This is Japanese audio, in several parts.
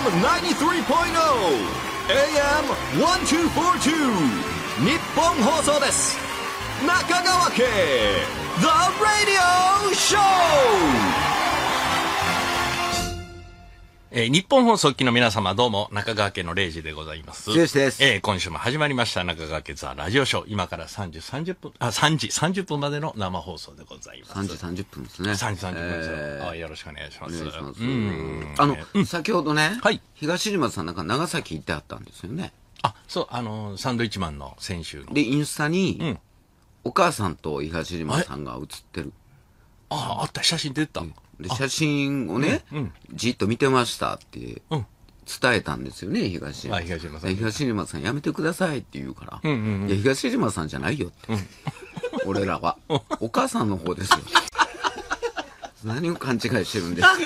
AM1242 日本放送です。中川家 The Radio Show。 日本放送機の皆様どうも、中川家の0時でございます。 剛です。 今週も始まりました中川家ザラジオショー。今から3時30分までの生放送でございます。 3時30分ですね。 3時30分ですよ。よろしくお願いします。 お願いします。先ほどね、はい、東島さんなんか長崎行ってあったんですよね。 あ、そう、サンドイッチマンの先週の。 で、インスタに、お母さんと東島さんが写ってる。 あった、写真出た。 で、写真をね、じっと見てましたって伝えたんですよね、東島さん。東島さんやめてくださいって言うから、いや、東島さんじゃないよって。俺らは。お母さんの方ですよ。何を勘違いしてるんですか。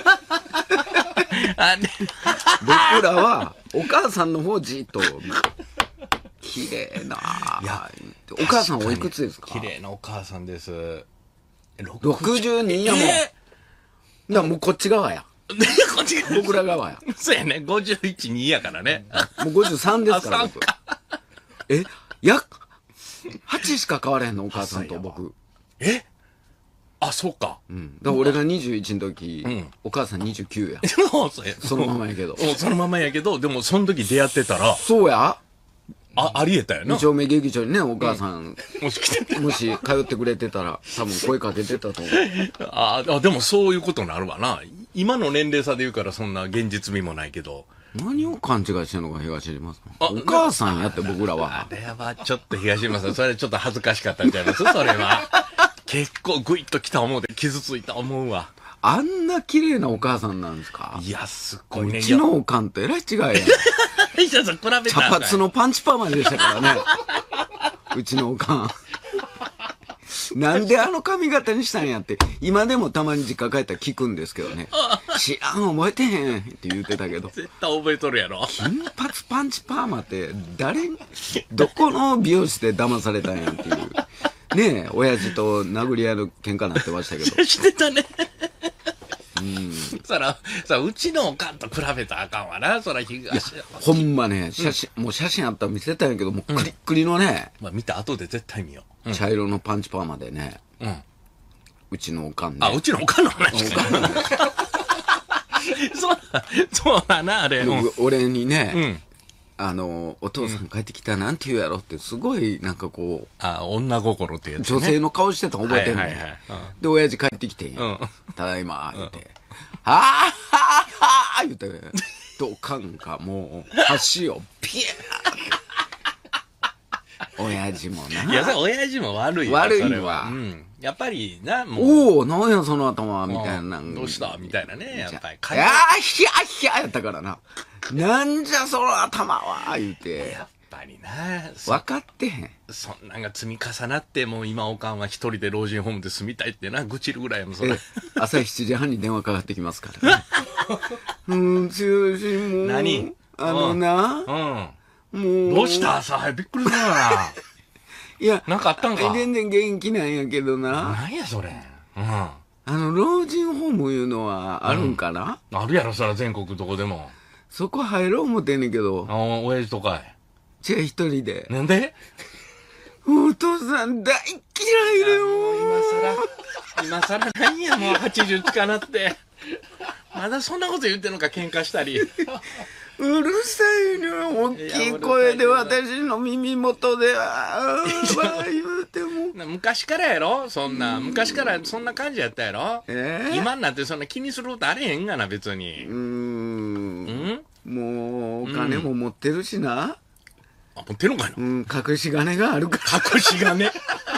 僕らは、お母さんの方じっと、綺麗な。お母さんおいくつですか？ 綺麗なお母さんです。 62やもん。だからもうこっち側や。 こっち側。 僕ら側や。 そうやね。51、2やからね。 もう53ですから、僕。8しか変われへんの、お母さんと僕。 そうか。 だから俺が21の時、お母さん29や。そのままやけど。 そのままやけど、でもその時出会ってたら。 そうや。 ありえたよな。 二丁目劇場にね、お母さん、もし通ってくれてたら、多分声かけてたと思う。 でもそういうことになるわな。今の年齢差で言うからそんな現実味もないけど。 何を勘違いしてんのか、東島さん。お母さんやって、僕らは。 あれはちょっと東島さん、それちょっと恥ずかしかったんちゃいますそれは。結構グイッときた思うで、傷ついた思うわ。 あんな綺麗なお母さんなんですか？ いや、すっごいね。 うちのおかんとえらい違いやん。茶髪のパンチパーマでしたからね。うちのおかん。なんであの髪型にしたんやって、今でもたまに実家帰ったら聞くんですけどね。知らん、覚えてへんって言ってたけど。 絶対覚えとるやろ。 金髪パンチパーマって、どこの美容師で騙されたんやっていう。ねえ、親父と殴り合いの喧嘩になってましたけど。 してたね。うちのおかんと比べたらあかんわな、そら東。 ほんまね、もう写真あったら見せたんやけど、もうクリックリのね。 見た後で絶対見よう。 茶色のパンチパーマでね。うちのおかんね。 うちのおかんの話か。そうだな、あれ。 俺にね、お父さん帰ってきたらなんて言うやろって、すごいなんかこう。 女心ってやつね。 女性の顔してたの覚えてんねん。で、親父帰ってきてんや。ただいま、言うて。言うて。おかんがもう、箸をピヤー親父もな。 いや、親父も悪いわ。 悪いわ。 やっぱりな、 もう。なんやその頭みたいな。 どうしたみたいなね、やっぱり。 ヒヤヒヤやったからな。なんじゃその頭は言うて。 やっぱりな。 分かってへん。 そんなんが積み重なって、もう今おかんは一人で老人ホームで住みたいってな、愚痴るぐらいもそれ。 朝7時半に電話かかってきますからね。剛もう。 何もう。 どうした朝びっくりしたな。 いや、 なんかあったんか。 全然元気なんやけどな。 何やそれ。 老人ホームいうのはあるんかな？ あるやろ、そら全国どこでも。 そこ入ろう思てんねんけど。 親父とかい。 違う、一人で。 なんで？ お父さん大嫌いだよ。 今更何や、もう80近なって。まだそんなこと言ってんのか、喧嘩したり。 うるさいの、大きい声で私の耳元で、言うても。 昔からやろ昔からそんな感じやったやろ今になってそんな気にすることあれへんがな、別に。 もう、お金も持ってるしな。 持ってるのかいな？隠し金があるから。 隠し金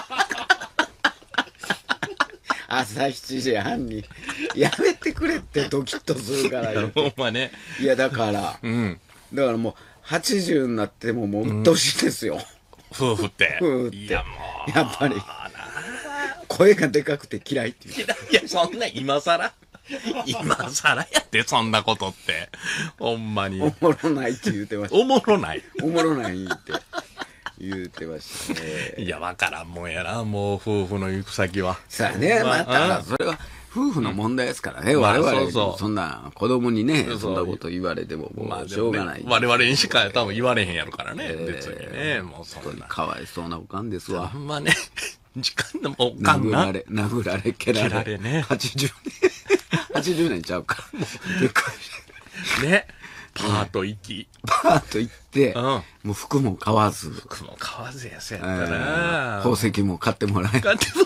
朝7時半にやめてくれってドキッとするからよ。 ほんまね。 いやだから、だからもう80になってももう鬱陶しいですよ。 夫婦って。 いやもう。やっぱり声がでかくて嫌いっていう。 いやそんな今更やってそんなことってほんまに。 おもろないって言うてました。 おもろないって言うてましたね。 いや、わからんもんやな、もう夫婦の行く先は。 さあね、また、それは、 夫婦の問題ですからね、我々、そんな子供にね、そんなこと言われてももうしょうがない。 我々にしか多分言われへんやろからね、別にね、もうそんな。 かわいそうなおかんですわ。 ほんまね、時間のおかんな。 殴られ、蹴られ。 ね。 80年ちゃうか。びっくりね。パート行って、もう服も買わず。 服も買わずやつやったら。 宝石も買ってもらえ。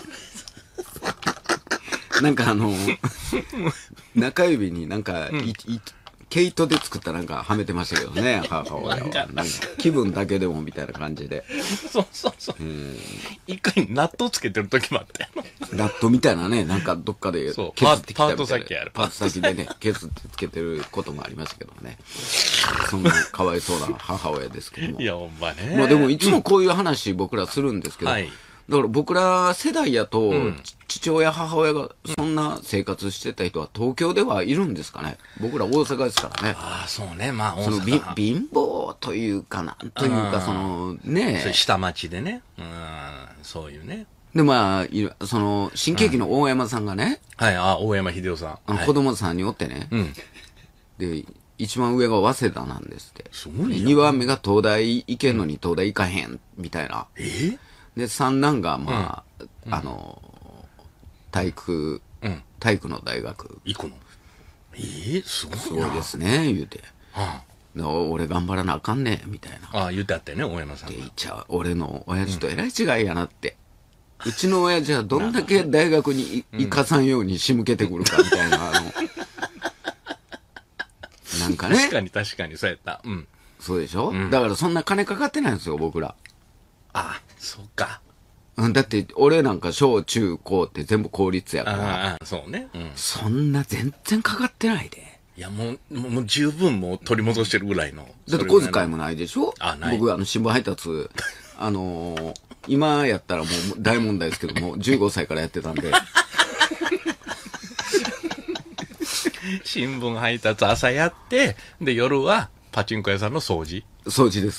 なんか中指になんか、毛糸で作ったなんかはめてましたけどね、母親は。なんか気分だけでもみたいな感じで。 そう。一回納豆つけてる時もあったよ。 納豆みたいなね、なんかどっかで削ってきたみたいな。パート先ある。 パート先でね、削ってつけてることもありましたけどね。そんなかわいそうな母親ですけども。 いや、ほんまね。 まあでもいつもこういう話僕らするんですけど、だから僕ら世代やと、父親母親がそんな生活してた人は東京ではいるんですかね。僕ら大阪ですからね。 ああ、そうね。まあ大阪。貧乏というかなんというか、ね。 下町でね。そういうね。 で、まあ、新喜劇の大山さんがね。 はい、大山秀夫さん。 子供さんにおってね。で、一番上が早稲田なんですって。 すごいね。 2番目が東大行けんのに東大行かへん、みたいな。で、三男が、まあ、体育の大学。 行くの？すごいな。 すごいですね、言うて。俺頑張らなあかんねみたいな。 言うてあったよね、大山さん。 俺の親父とえらい違いやなって。うちの親父はどんだけ大学に行かさんように仕向けてくるかみたいな、なんかね。 確かに、そうやった。 そうでしょ？だからそんな金かかってないんですよ、僕ら。 そうか。 だって、俺なんか小中高って全部公立やから。 そうね。 そんな全然かかってないで。 いや、もう十分もう取り戻してるぐらいの。 だって小遣いもないでしょ？ ない。 僕、新聞配達、今やったらもう大問題ですけども、15歳からやってたんで。 新聞配達朝やって、で、夜はパチンコ屋さんの掃除。 掃除です。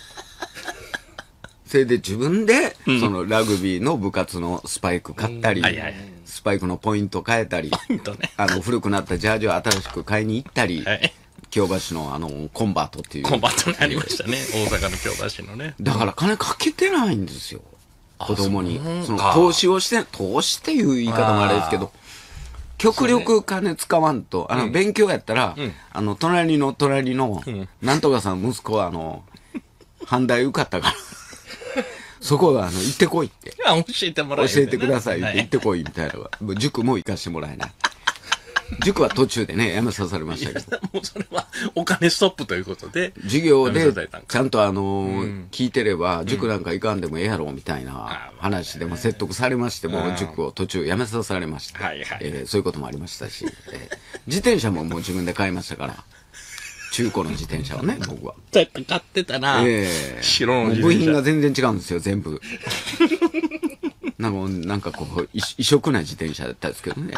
それで自分で、そのラグビーの部活のスパイク買ったり、スパイクのポイント変えたり、古くなったジャージを新しく買いに行ったり、京橋のコンバートっていう。 コンバートにありましたね。大阪の京橋のね。 だから金かけてないんですよ。子供に。投資っていう言い方もあれですけど、極力金使わんと、勉強やったら、隣の、なんとかさん息子は阪大受かったから、そこは行ってこいって。 教えてもらえ教えてくださいって行ってこいみたいな。塾も行かしてもらえない。塾は途中でね、やめさせましたけど。 もうそれはお金ストップということで。 授業で、ちゃんと聞いてれば、塾なんか行かんでもええやろみたいな話でも説得されましても、塾を途中やめさせられました。そういうこともありましたし、自転車ももう自分で買いましたから。中古の自転車をね、僕は。 買ってたな。白の自転車。 部品が全然違うんですよ、全部。なんかこう、異色な自転車だったんですけどね。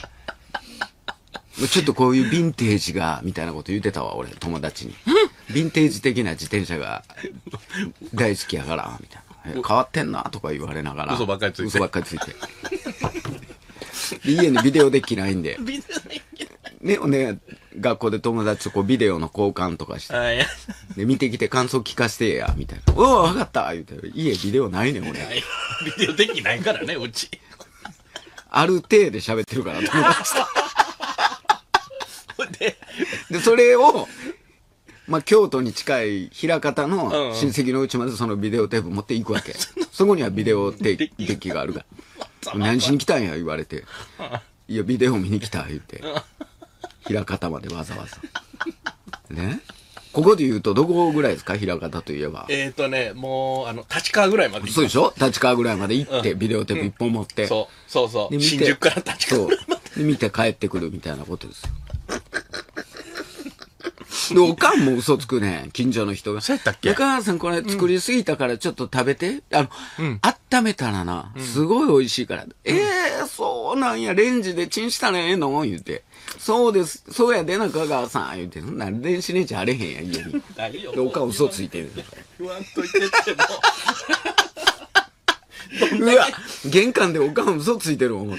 ちょっとこういうヴィンテージが、みたいなこと言ってたわ、俺、友達に。ヴィンテージ的な自転車が大好きやから、みたいな。変わってんな、とか言われながら。 嘘ばっかりついて。 嘘ばっかりついて。家にビデオデッキないんで。 ビデオデッキね、学校で友達とこうビデオの交換とかして。で、見てきて感想聞かせてや、みたいな。おお、わかった言うて。家ビデオないねん、俺。 ビデオデッキないからね、うち。 ある程で喋ってるから、友達と。で、それを、まあ、京都に近い枚方の親戚のうちまでそのビデオテープ持っていくわけ。そこにはビデオデッキがあるから。何しに来たんや、言われて。いや、ビデオ見に来た、言って。枚方までわざわざ。ね。ここで言うとどこぐらいですか、枚方といえば。 もう、立川ぐらいまで行った。 そうでしょ、立川ぐらいまで行って、ビデオテープ一本持って。 そう。新宿から立川ぐらいまで。 で、見て帰ってくるみたいなことですよ。で、おかんも嘘つくね、近所の人が。 そうやったっけ？ お母さんこれ作りすぎたからちょっと食べて。温めたらな、すごい美味しいから。そうなんや、レンジでチンしたらええの言うて。そうです、そうやでな、香川さん、言うて。そんな電子レンジあれへんや、家に。で、おかん嘘ついてる。 言わんといてっても。 うわ、玄関でおかん嘘ついてる思って。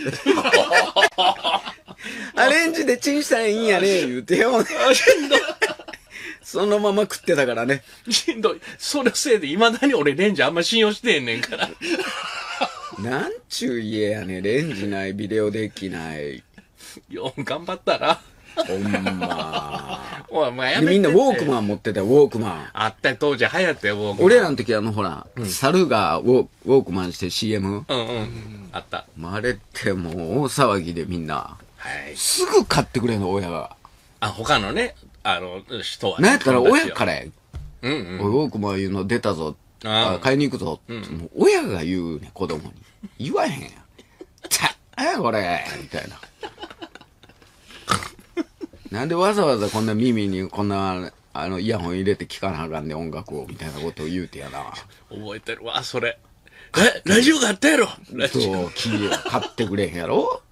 アレンジでチンしたらいいんやね、言うてよ。そのまま食ってたからね。 しんどい。それせいで未だに俺レンジあんま信用してへんねんから。 なんちゅう家やね。レンジない、ビデオデッキない。 よう頑張ったら。 ほんま。 お前やめて。 みんなウォークマン持ってたよ、ウォークマン。 あったよ、当時流行ったよ、ウォークマン。 俺らの時ほら、猿がウォークマンして CM。 あった。 あれってもう大騒ぎでみんな。 はい。 すぐ買ってくれんの、親が。 他のね、人は。 なんやったら親からや。 ウォークマンいうの出たぞ。買いに行くぞ。もう親が言うね、子供に。言わへんやん。これみたいな。なんでわざわざこんな耳にこんなイヤホン入れて聞かなあかんね音楽をみたいなことを言うてやな。 覚えてるわ、それ。ラジオがあったやろ。 そう、買ってくれへんやろ。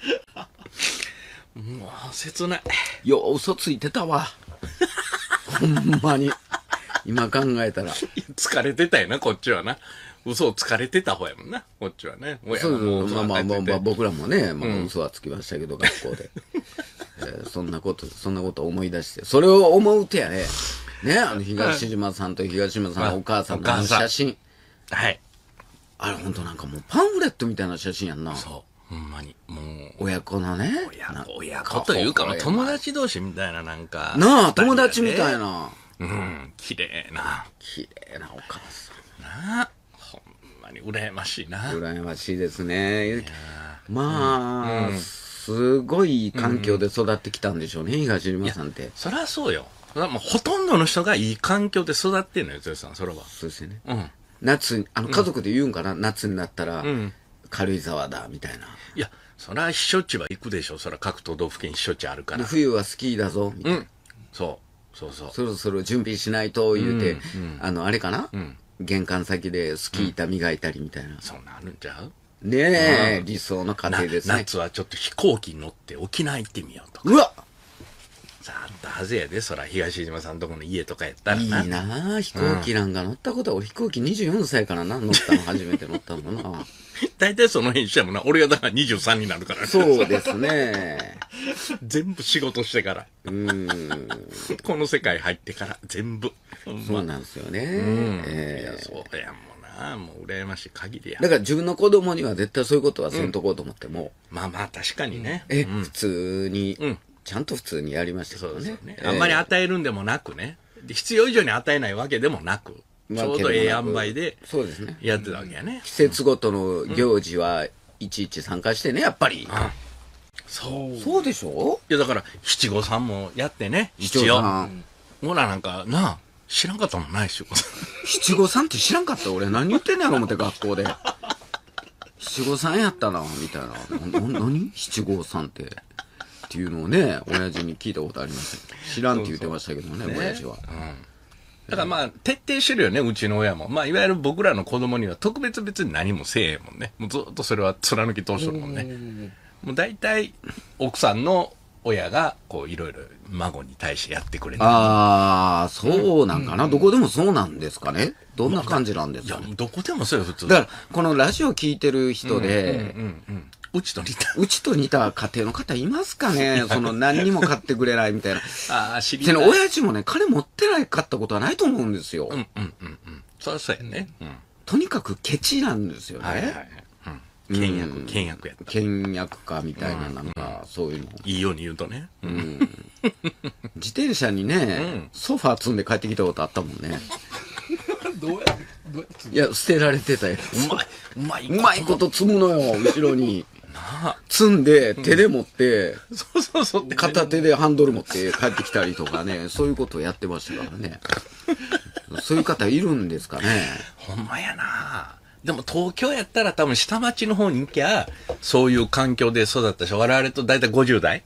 もう切ない。 よう嘘ついてたわ。ほんまに。今考えたら。 疲れてたよな、こっちはな。嘘をつかれてた方やもんな、こっちはね。 そうまあ僕らもね、嘘はつきましたけど、学校で。そんなこと思い出して、それを思うてやね。ね、東島さんと東島さんのお母さんの写真。 はい。 あれ本当なんかもうパンフレットみたいな写真やんな。 そう。ほんまに。もう。 親子のね。 親子というか、友達同士みたいななんか。 なあ、友達みたいな。 綺麗な。 綺麗なお母さん。なあ。ほんまに羨ましいな。 羨ましいですね。まあ、すごい環境で育ってきたんでしょうね、東島さんって。 そりゃそうよ。もうほとんどの人がいい環境で育ってんのよ、剛さん、それは。 そうですよね。夏、家族で言うんかな、夏になったら、軽井沢だ、みたいな。 いや、そりゃ避暑地は行くでしょ、そりゃ各都道府県避暑地あるから。 冬はスキーだぞ、みたいな。 そう。 そろそろ準備しないと、言うて、あれかな玄関先でスキー板磨いたりみたいな。 そうなるんちゃうねえ、理想の家庭ですね。 夏はちょっと飛行機に乗って沖縄行ってみようとか。 うわさあ、あったはずやで、そら東島さんとこの家とかやったらな。 いいなあ、飛行機なんか乗ったことは、俺飛行機24歳から乗ったの、初めて乗ったのな。 大体その辺一緒やもんな。俺がだから23になるからね。 そうですね。 全部仕事してから。この世界入ってから全部。 そうなんですよね。 いや、そうやもんな。もう羨ましい限りや。 だから自分の子供には絶対そういうことはせんとこうと思っても。 まあまあ確かにね。 普通に、ちゃんと普通にやりましたけどね。 あんまり与えるんでもなくね。必要以上に与えないわけでもなく。ちょうどええ塩梅でやってたわけやね。 季節ごとの行事はいちいち参加してね、やっぱり。そうでしょ？ いやだから七五三もやってね、一応。ほらなんかなあ、知らんかったもんない七五三。 七五三って知らんかった？俺何言ってんねやろ思って学校で。七五三やったなみたいな。何？七五三って。っていうのをね、親父に聞いたことありましたけど。知らんって言ってましたけどね、親父は。 だからまあ、徹底してるよね、うちの親も。まあ、いわゆる僕らの子供には特別別に何もせえへんもんね。もうずっとそれは貫き通してるもんね。もう大体、奥さんの親が、こう、いろいろ孫に対してやってくれてる。 ああ、そうなんかな。どこでもそうなんですかね。どんな感じなんですかね。 いや、どこでもそうよ、普通。 だから、このラジオ聞いてる人で、 うちと似た。 うちと似た家庭の方いますかねその何にも買ってくれないみたいな。 ああ、知りたい。 親父もね、金持ってないかったことはないと思うんですよ。 そうやね。 とにかくケチなんですよね。 倹約やった。 倹約家みたいな、なんか、そういうの。 いいように言うとね。 自転車にね、ソファー積んで帰ってきたことあったもんね。 どうやいや、捨てられてたよ。 うまいこと積むのよ、後ろに。積んで、手で持って、片手でハンドル持って帰ってきたりとかね、そういうことをやってましたからね。そういう方いるんですかね。 ほんまやな。でも東京やったら多分下町の方に行きゃ、そういう環境で育ったし、我々と大体50代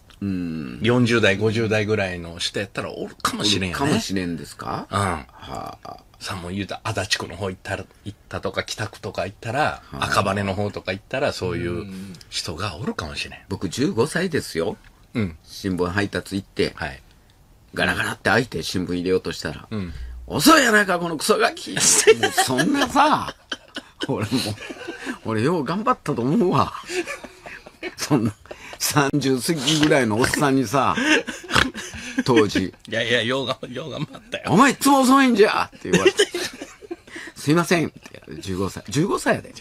40代、50代ぐらいの人やったらおるかもしれんよね。 かもしれんですか？ さも言うた、足立区の方行ったとか、北区とか行ったら、赤羽の方とか行ったら、そういう人がおるかもしれん。 僕15歳ですよ。新聞配達行って、ガラガラって開いて新聞入れようとしたら、遅いやないか、このクソガキ。もうそんなさ、 俺よう頑張ったと思うわ。そんな、30過ぎぐらいのおっさんにさ、当時。 いやいや、よう頑張ったよ。 お前いつも遅いんじゃって言われて。すいませんって。15歳。15歳やで。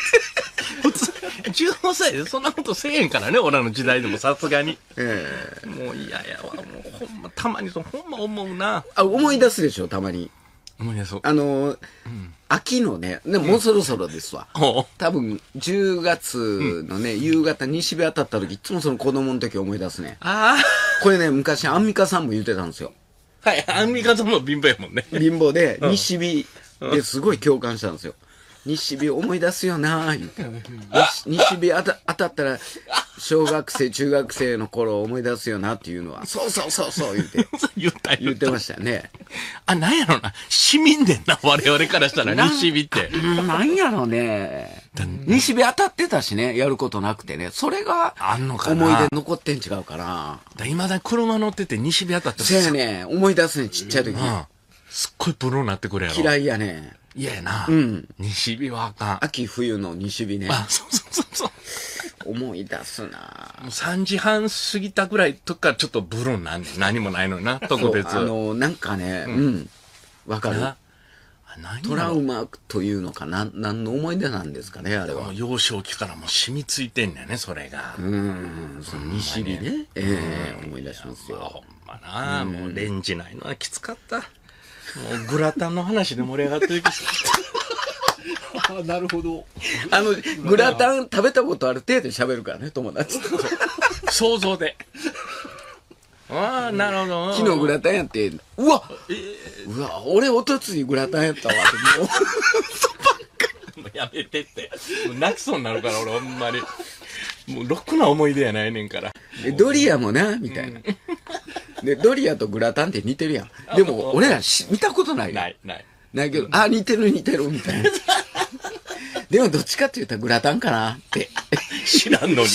15歳でそんなことせえへんからね、俺らの時代でもさすがに。もう嫌やわ、もうほんま、たまにほんま思うな。 思い出すでしょ、たまに。 思い出そう。 秋のね、もうそろそろですわ。多分、10月のね、夕方西日当たった時、いつもその子供の時思い出すね。これね、昔アンミカさんも言ってたんですよ。 はい、アンミカさんも貧乏やもんね。 貧乏で、西日ですごい共感したんですよ。西日思い出すよなー言って。西日当たったら、小学生、中学生の頃思い出すよなっていうのは、そう言って。言ってましたよね。 なんやろな。市民でんな、我々からしたら、西日って。 なんやろね。西日当たってたしね、やることなくてね。それが、思い出残ってん違うかな。 今だ車乗ってて西日当たってそうやね。思い出すね、ちっちゃい時に。 すっごいブルーになってくるやろ。 嫌いやね。 嫌やな。西日はあかん。 秋冬の西日ね。 そう。 思い出すな。 もう3時半過ぎたぐらいとかちょっとブルーなんで何もないのにな、特別。 なんかね、わかる。トラウマというのかな、何の思い出なんですかね、あれは。 幼少期からもう染みついてんだよね、それが。 その西日ね。思い出しますよ。 ほんまな、もうレンジないのはきつかった。もうグラタンの話で盛り上がってるけど。なるほど。グラタン食べたことある程度喋るからね、友達と。 想像で。なるほど。 昨日グラタンやって、うわ、俺おとついグラタンやったわ。もうやめてって。もう泣きそうになるから、俺ほんまに。もうろくな思い出やないねんから。 ドリアもな、みたいな。で、ドリアとグラタンって似てるやん。でも、俺ら見たことないよ。ないけど、似てる、みたいな。でも、どっちかって言ったらグラタンかなって。 知らんのに。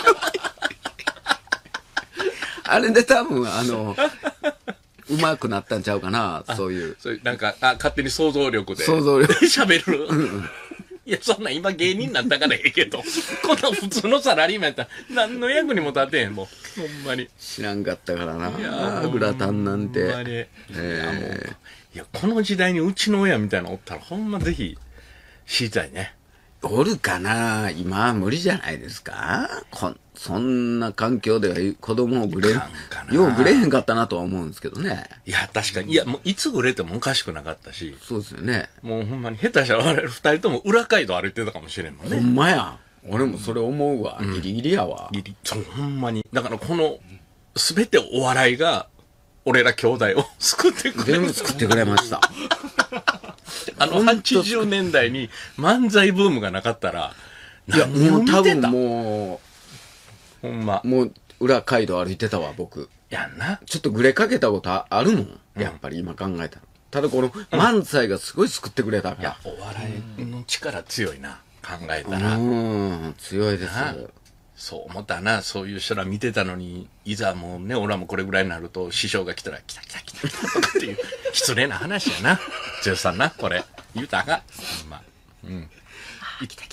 あれで多分、うまくなったんちゃうかな、そういう。 なんか、勝手に想像力で。喋る。いや、そんなん今芸人になったからええけど、こんな普通のサラリーマンやったら何の役にも立てへんもん。ほんまに。 知らんかったからな、グラタンなんて。 ほんまに。いや、この時代にうちの親みたいなのおったらほんまぜひ知りたいね。 おるかな、今は無理じゃないですか。そんな環境では子供をぐれようぐれへんかったなとは思うんですけどね。 いや、確かに。いや、もういつぐれてもおかしくなかったし。 そうですよね。 もうほんまに下手したら我々二人とも裏街道歩いてたかもしれんもんね。 ほんまや。俺もそれ思うわ。ギリギリやわ。 そう、ほんまに。だからこの、すべてお笑いが、俺ら兄弟を救ってくれ全部救ってくれました。 80年代に漫才ブームがなかったら、 いや、もう多分もう、ほんま。 もう、裏街道歩いてたわ、僕。 やんな。 ちょっとグレかけたことあるもん。やっぱり今考えたら。ただこの漫才がすごい救ってくれたから。 いや、お笑いの力強いな。考えたら。 強いです。 そう思ったな。そういう人ら見てたのに、いざもうね、俺らもこれぐらいになると、師匠が来たら、来たとかっていう、失礼な話やな。剛さんな、これ。言うたが。まあ。来た。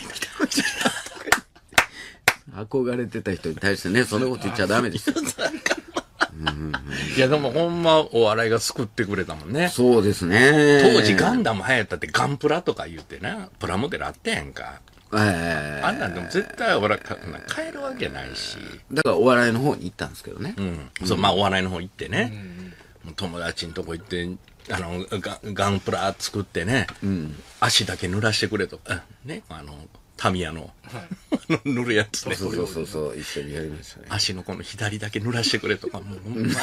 憧れてた人に対してね、そんなこと言っちゃダメですよ。 いや、でもほんまお笑いが救ってくれたもんね。 そうですね。 当時ガンダム流行ったってガンプラとか言ってな、プラモデルあってやんか。あんなんでも絶対俺買えるわけないし。 だからお笑いの方に行ったんですけどね。 そう、まあお笑いの方行ってね。友達のとこ行って、ガンプラ作ってね、足だけ濡らしてくれとか、ね、タミヤの、塗るやつね。 そう、一緒にやりましたね。 足のこの左だけ濡らしてくれとか、もう、ほんまにもう。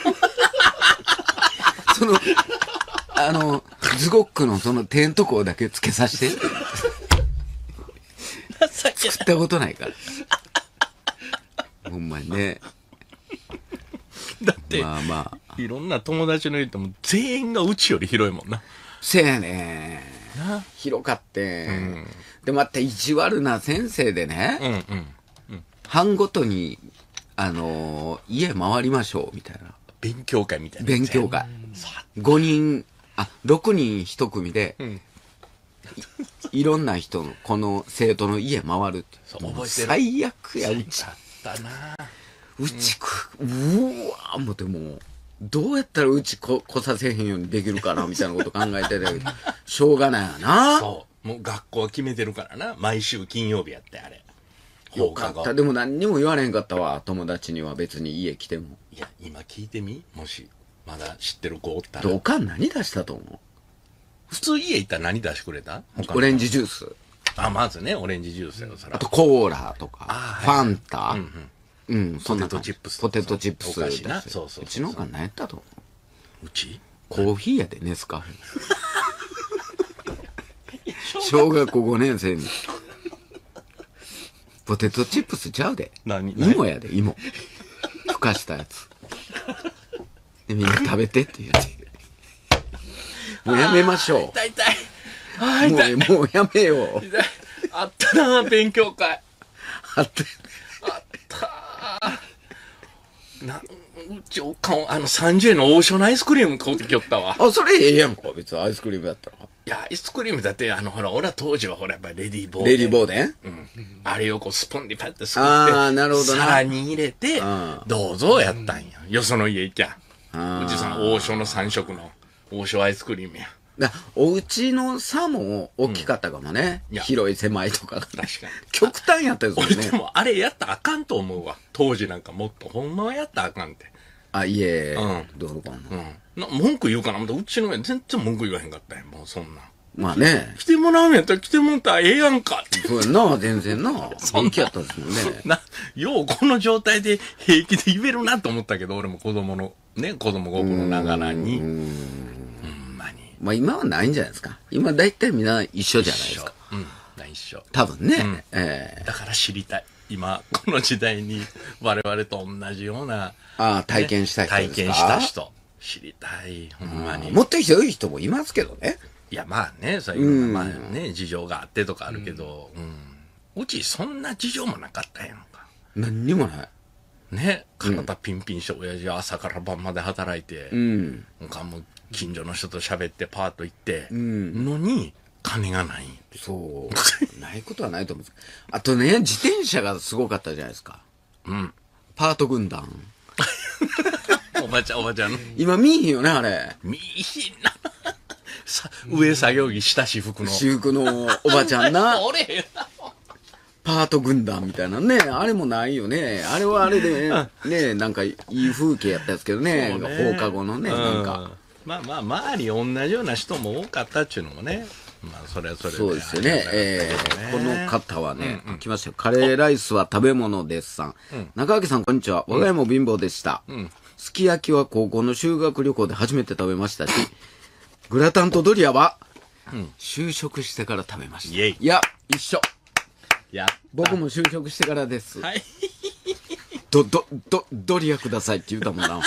ズゴックのその手んとこだけつけさせて。作ったことないから。ほんまにね。 だって、いろんな友達の言っても全員がうちより広いもんな。 せやね。広かって。で、また意地悪な先生でね、班ごとに、家回りましょう、みたいな。 勉強会みたいな。 勉強会。5人、6人1組で、 いろんな人の、この生徒の家回るって。 そう覚えてる。 最悪や、うち。 あったな。 うちうわー思ってもう、どうやったらうち来させへんようにできるかなみたいなこと考えてたけど、しょうがないよな。 そう。もう学校は決めてるからな。毎週金曜日やって、あれ。 よかった。でも何にも言われへんかったわ。友達には別に家来ても。 いや、今聞いてみもし、まだ知ってる子おったら。 どか何出したと思う？ 普通家行ったら何出してくれた？ オレンジジュース。 あ、まずね、オレンジジュースやろ、そら。 あとコーラとか、ファンタ。そんなポテトチップス。 ポテトチップス。 お菓子な。そうそう。 うちの子何やったと思う？うちコーヒーやで、ネスカフェ。小学校5年生に。ポテトチップスちゃうで。芋やで、芋。ふかしたやつ。で、みんな食べてって言って。もうやめましょう。 痛い痛い。あー痛い。 もうやめよう。 痛い。あったな、勉強会。 あったうちおかん、30円の王将のアイスクリーム買うてきよったわ。 あ、それええやんか。別にアイスクリームやったら。 いや、アイスクリームだって、ほら、俺は当時はほら、やっぱりレディーボーデン。レディーボーデン？ うん。あれをこう、スポンでパッてすくって、 ああ、なるほどな。 皿に入れて、どうぞやったんや。よその家行きゃ。うちさん、王将の3色の王将アイスクリームや。 お家の差も大きかったかもね。広い狭いとか。 確かに。 極端やったですもんね。 俺でもあれやったらあかんと思うわ。当時なんかもっと、ほんまはやったらあかんって。 あ、いえ、どうかな。 文句言うかな。うちの親全然文句言わへんかったんや。もうそんな。 まあね。 来てもらうんやったら来てもらったらええやんかって。 そうやな、全然な。元気やったですもんね。 ようこの状態で平気で言えるなと思ったけど、俺も子供心ながらに。 まあ今はないんじゃないですか。今大体みんな一緒じゃないですか。 一緒。 多分ね。 だから知りたい。今、この時代に我々と同じような。 体験した人ですか？ 体験した人。知りたい。ほんまに。 もっとひどい人もいますけどね。 いや、まあね、そういうまあね、事情があってとかあるけど、うちそんな事情もなかったやんか。 何にもない。 ね、体ピンピンして親父は朝から晩まで働いて、もう近所の人と喋ってパーッと行って、のに、金がない。 そう。ないことはないと思うんです。あとね、自転車がすごかったじゃないですか。パート軍団。 おばちゃん。 今見えへんよね、あれ。 見えへんな。上作業着、下私服の。 私服のおばちゃんな。 おれへんな。 パート軍団みたいなね。あれもないよね。あれはあれでね、なんかいい風景やったんですけどね。放課後のね、なんか。 まあ、周り同じような人も多かったっていうのもね。まあ、それはそれで。 そうですよね。この方はね、来ましたよ。カレーライスは食べ物ですさん。中脇さん、こんにちは。我が家も貧乏でした。すき焼きは高校の修学旅行で初めて食べましたし、グラタンとドリアは、就職してから食べました。いや、一緒。僕も就職してからです。はい。ドリアくださいって言うたもんな。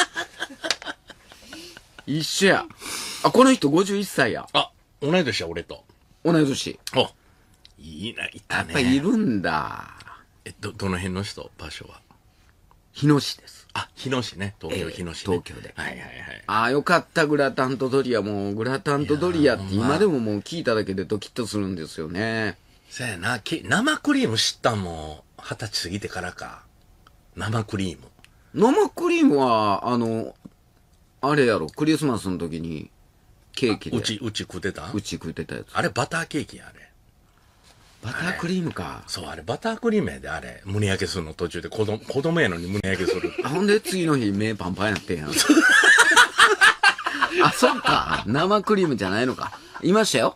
一緒や。あ、この人51歳や。 あ、同い年や、俺と。 同い年。 お、いいな、いたね。 やっぱいるんだ。 どの辺の人、場所は。 日野市です。 あ、日野市ね。東京、日野市、 東京で。 はい。 ああ、よかった、グラタンとドリア。もう、グラタンとドリアって今でももう聞いただけでドキッとするんですよね。 そやな、生クリーム知ったんも、20歳過ぎてからか。生クリーム。 生クリームは、あれやろ、クリスマスの時に、ケーキで。 うち食ってた？ うち食ってたやつ。 あれバターケーキや、あれ。 バタークリームか。 そう、あれバタークリームやで、あれ。胸焼けするの途中で子供やのに胸焼けする。 ほんで次の日目パンパンやってんやん。あ、そっか。生クリームじゃないのか。いましたよ。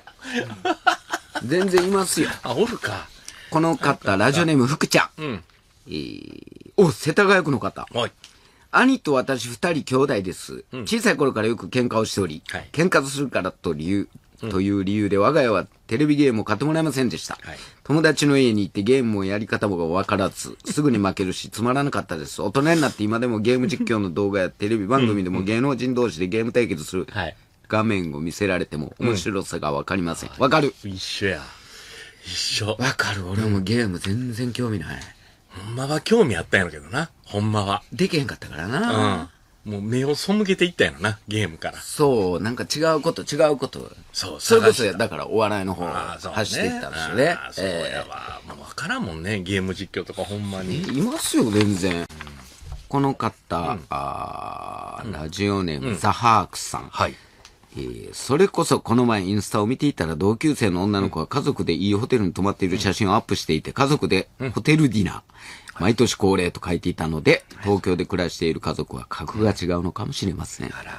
全然いますよ。 あ、おるか。 この方、ラジオネーム福ちゃん。世田谷区の方。 はい。 兄と私2人兄弟です。小さい頃からよく喧嘩をしており、喧嘩するからという理由で我が家はテレビゲームを買ってもらえませんでした。友達の家に行ってゲームもやり方も分からず、すぐに負けるしつまらなかったです。大人になって今でもゲーム実況の動画やテレビ番組でも芸能人同士でゲーム対決する画面を見せられても面白さが分かりません。分かる。 一緒や。一緒。 分かる。俺もゲーム全然興味ない。 ほんまは興味あったんやろけどな。ほんまは。 できへんかったからな。 もう目を背けていったんやろな、ゲームから。 そう、なんか違うこと。 そう、 それこそ、だからお笑いの方走っていったんですよね。 そうやわ。もうわからんもんね、ゲーム実況とかほんまに。 いますよ、全然。この方、ラジオネーム、ザハークさん。 はい。 それこそこの前インスタを見ていたら同級生の女の子が家族でいいホテルに泊まっている写真をアップしていて、家族でホテルディナー、毎年恒例と書いていたので、東京で暮らしている家族は格が違うのかもしれません。ホ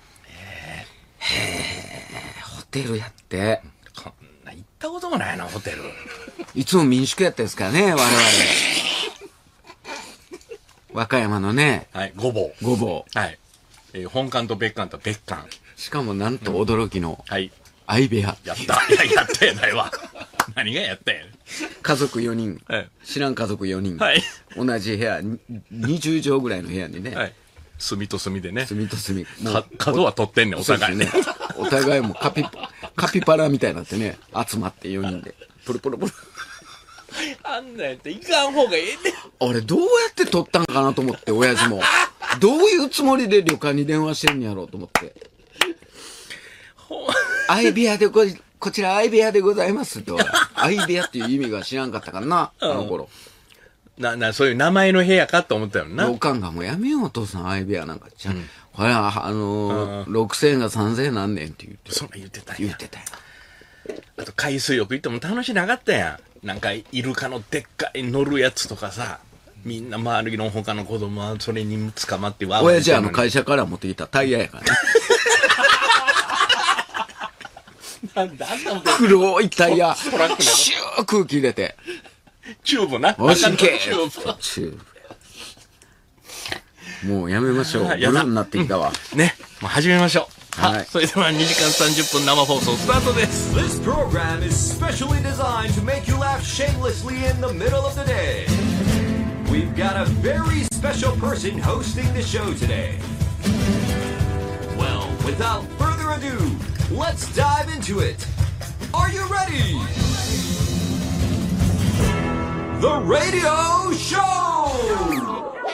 テルやって。 こんな行ったこともないな、ホテル。 いつも民宿やったですからね、我々。和歌山のね。 はい、ごぼう。はい。本館と別館と別館。 しかもなんと驚きの、 はい。 相部屋。 やった。いや、やったやないわ。何がやったやん。 家族4人。 はい。 知らん家族4人。 はい。 同じ部屋、20畳ぐらいの部屋にね。 はい。隅と隅でね。 隅と隅。 角は取ってんねん、お互いね。 お互いもカピパラみたいになってね、集まって4人で。プルプルプル。 あんなやっていかん方がええねん。 俺どうやって撮ったんかなと思って、親父も。どういうつもりで旅館に電話してんやろうと思って。相部屋でこちら相部屋でございますと。相部屋っていう意味が知らんかったからな、あの頃。 そういう名前の部屋かと思ったよな。 旅館がもうやめよう、お父さん、相部屋なんか。これは、6000円が3000円なんねんって言って。 そんな言ってたんや。 言ってたよ。 あと海水浴行っても楽しなかったやん。なんかイルカのでっかい乗るやつとかさ、みんな周りの他の子供はそれに捕まってわーわー。 親父会社から持ってきたタイヤやからね。 なんだ黒いタイヤ、シュー空気入れて。 チューブな。 おしけチューブ。もうやめましょう。夜になってきたわ。 ね、もう始めましょう。 はい。 それでは2時間30分生放送スタートです。 This program is specially designed to make you laugh shamelessly in the middle of the day. We've got a very special person hosting the show today. Well, without further ado, let's dive into it. Are you ready? The Radio Show!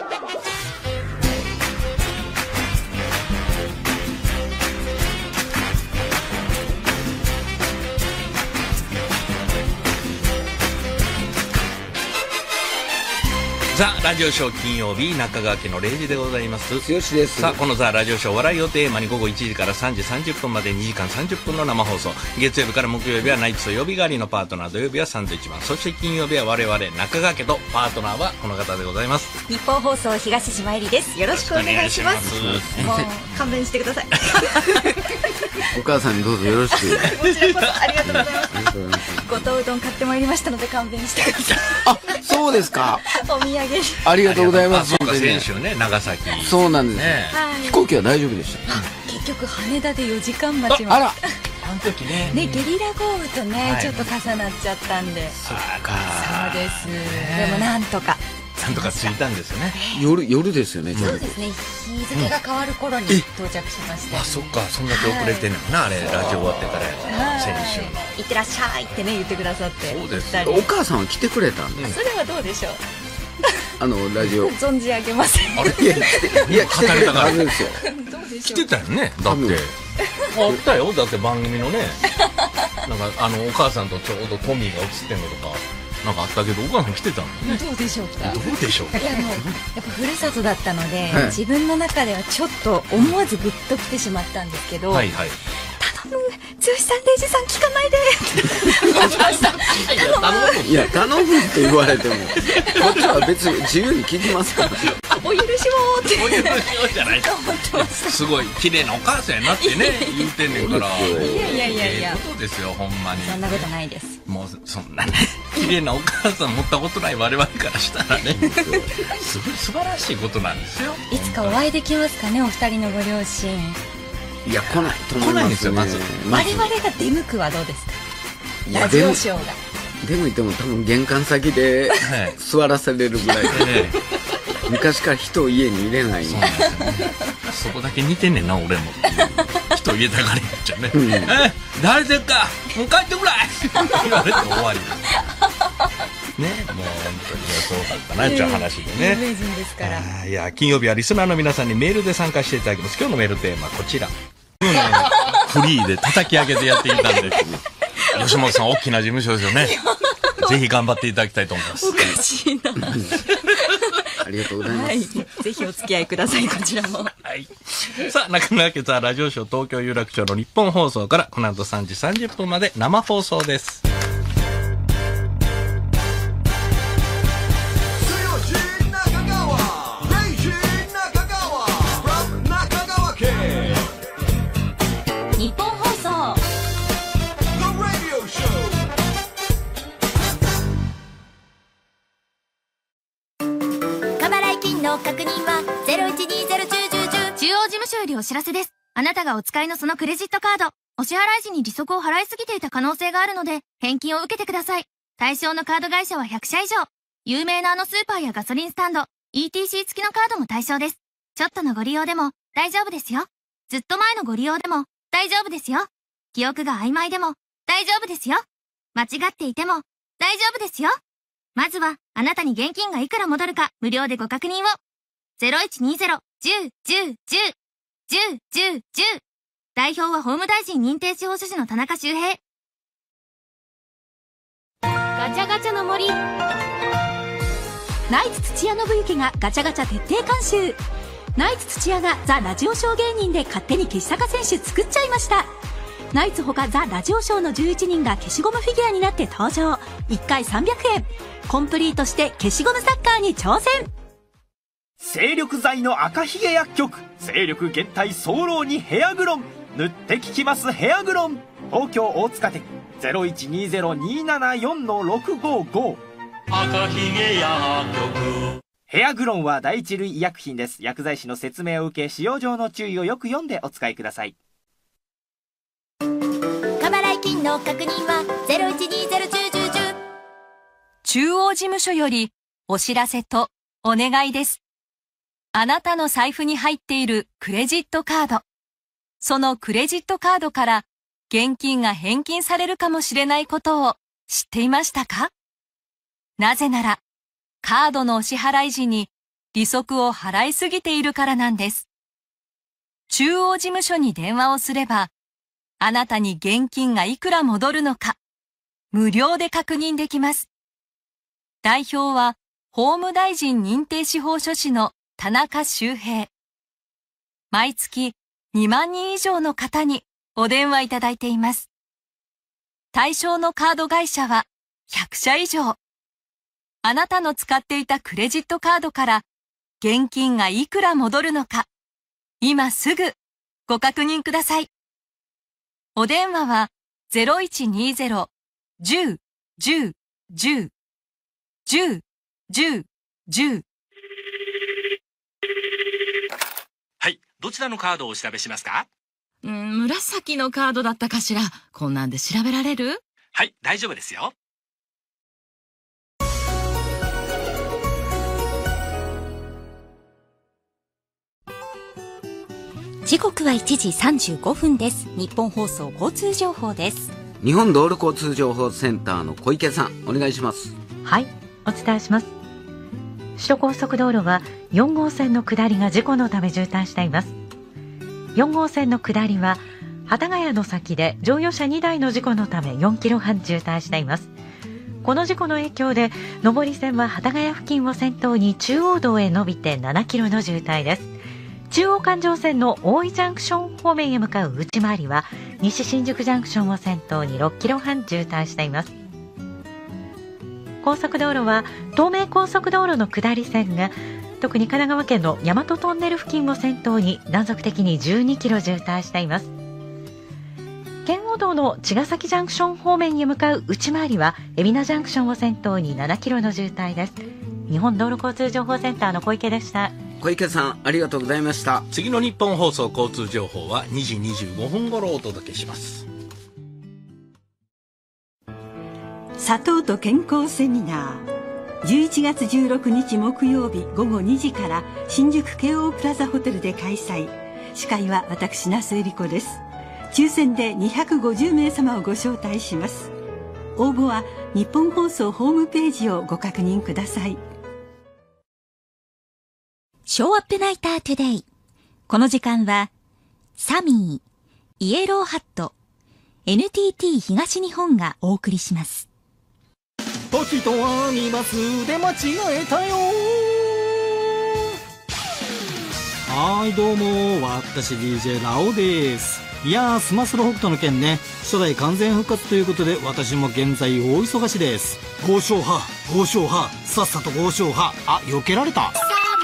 ザ・ラジオショー金曜日中川家の0時でございます。 剛です。 さあこのザ・ラジオショー笑いをテーマに午後1時から3時30分まで2時間30分の生放送。月曜日から木曜日はナイツと曜日代わりのパートナー、土曜日はサンドイッチマン、そして金曜日は我々中川家とパートナーはこの方でございます。 日本放送東島えりです。よろしくお願いします。もう勘弁してください。 お母さんにどうぞよろしく。 こちらこそありがとうございます。ご当うどん買ってまいりましたので勘弁してください。 あ、そうですか。 お土産ありがとうございます。 そうか、先週ね、長崎。 そうなんです。 ね、 飛行機は大丈夫でした。 結局羽田で4時間待ちました。 あら。 あの時ね。 ね、ゲリラ豪雨とね、ちょっと重なっちゃったんで。 そうか。 そうです。でもなんとか。 なんとか着いたんですよね。 夜ですよね。 そうですね。日付が変わる頃に到着しました。 あ、そっか。そんだけ遅れてんのな、あれ、ラジオ終わってからやつ。先週の。 いってらっしゃいってね、言ってくださって。 そうですよ。お母さんは来てくれたんです。 それはどうでしょう。 ラジオ。 存じ上げません。 あれいや、来てくれたはずですよ。 どうでしょう。 来てたよね。だって。あったよ。だって番組のね。なんか、お母さんとちょうどトミーが映ってんのとか。なんかあったけど、お母さん来てたのね。 どうでしょうか。 どうでしょうか。 いや、もうやっぱふるさとだったので、自分の中ではちょっと思わずグッと来てしまったんですけど、 はいはい。 頼む、剛さん、デイジさん聞かないで。頼む。 いや、頼むって言われても、こっちは別に自由に聞きますから。 お許しをって。 お許しをじゃない。すごい綺麗なお母さんやなってね、言うてんねんから。 いや。 そうですよ、ほんまに。 そんなことないです。 もう、そんなね、綺麗なお母さん持ったことない我々からしたらね、すごい素晴らしいことなんですよ。 いつかお会いできますかね、お二人のご両親。 いや、来ないと思いますね。来ないんですよ、まず。 我々が出向くはどうですか。ラジオショーが。 出向いても多分玄関先で座らされるぐらいで、昔から人を家に入れないんで。 そこだけ似てんねんな、俺も。人入れたがりやっちゃね。誰でっかもう帰ってくらい言われて終わり。 ね、もう本当にそうだったなっていう話でね。 有名人ですから。 いや、金曜日はリスナーの皆さんにメールで参加していただきます。今日のメールテーマはこちら。フリーで叩き上げてやっていたんで吉本さん大きな事務所ですよね。ぜひ頑張っていただきたいと思います。 おかしいな。 ありがとうございます。はい、 ぜひお付き合いください、こちらも。 はい。さあ、中村家ザラジオショー東京有楽町の日本放送からこの後3時30分まで生放送です。 日本放送過払い金の確認は0120-10-10-10。中央事務所よりお知らせです。あなたがお使いのそのクレジットカード、お支払い時に利息を払いすぎていた可能性があるので、返金を受けてください。対象のカード会社は100社以上。有名なあのスーパーやガソリンスタンド、ETC 付きのカードも対象です。ちょっとのご利用でも大丈夫ですよ。ずっと前のご利用でも大丈夫ですよ。記憶が曖昧でも大丈夫ですよ。間違っていても大丈夫ですよ。まずはあなたに現金がいくら戻るか無料でご確認を。0120-10-10-10。10-10-10。代表は法務大臣認定司法書士の田中修平。 ガチャガチャの森。ナイツ土屋信之がガチャガチャ徹底監修。ナイツ土屋がザ・ラジオショー芸人で勝手に消し坂選手作っちゃいました。ナイツほかザ・ラジオショーの11人が消しゴムフィギュアになって登場。1回300円。コンプリートして消しゴムサッカーに挑戦。 精力剤の赤ひげ薬局、精力減退早漏にヘアグロン、塗って効きますヘアグロン。東京大塚店 0120-274-655。 赤ひげ薬局。ヘアグロンは第一類医薬品です。薬剤師の説明を受け、使用上の注意をよく読んでお使いください。 過払い金の確認は0120-10-10-10。 中央事務所よりお知らせとお願いです。あなたの財布に入っているクレジットカード。そのクレジットカードから現金が返金されるかもしれないことを知っていましたか？なぜなら、カードのお支払い時に利息を払いすぎているからなんです。中央事務所に電話をすれば、あなたに現金がいくら戻るのか、無料で確認できます。代表は、法務大臣認定司法書士の田中修平。毎月2万人以上の方にお電話いただいています。対象のカード会社は100社以上。あなたの使っていたクレジットカードから現金がいくら戻るのか、今すぐご確認ください。お電話は 0120-10-10-10-10-10-10。 はい、どちらのカードをお調べしますか？ 紫のカードだったかしら。こんなんで調べられる？ はい、大丈夫ですよ。 時刻は1時35分です。日本放送交通情報です。 日本道路交通情報センターの小池さん、お願いします。 はい、お伝えします。首都高速道路は4号線の下りが事故のため渋滞しています。4号線の下りは幡ヶ谷の先で乗用車2台の事故のため4キロ半渋滞しています。この事故の影響で上り線は幡ヶ谷付近を先頭に中央道へ伸びて7キロの渋滞です。中央環状線の大井ジャンクション方面へ向かう内回りは西新宿ジャンクションを先頭に6キロ半渋滞しています。高速道路は東名高速道路の下り線が特に神奈川県の大和トンネル付近を先頭に断続的に12キロ渋滞しています。圏央道の茅ヶ崎ジャンクション方面へ向かう内回りは海老名ジャンクションを先頭に7キロの渋滞です。日本道路交通情報センターの小池でした。 小池さん、ありがとうございました。 次の日本放送交通情報は2時25分頃お届けします。 砂糖と健康セミナー、11月16日木曜日午後2時から新宿京王プラザホテルで開催。司会は私那須恵理子です。抽選で250名様をご招待します。 応募は日本放送ホームページをご確認ください。 ショーアップナイタートゥデイ。この時間はサミー、イエローハット、NTT 東日本がお送りします。 時とアニマスで間違えたよ。はい、どうも、私 DJ ラオです。いやー、スマスロ北斗の件ね、初代完全復活ということで、私も現在大忙しです。豪商派、さっさと豪商派。あ、避けられた。